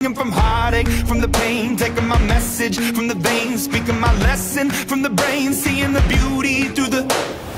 from heartache, from the pain, taking my message from the veins, speaking my lesson from the brain, seeing the beauty through the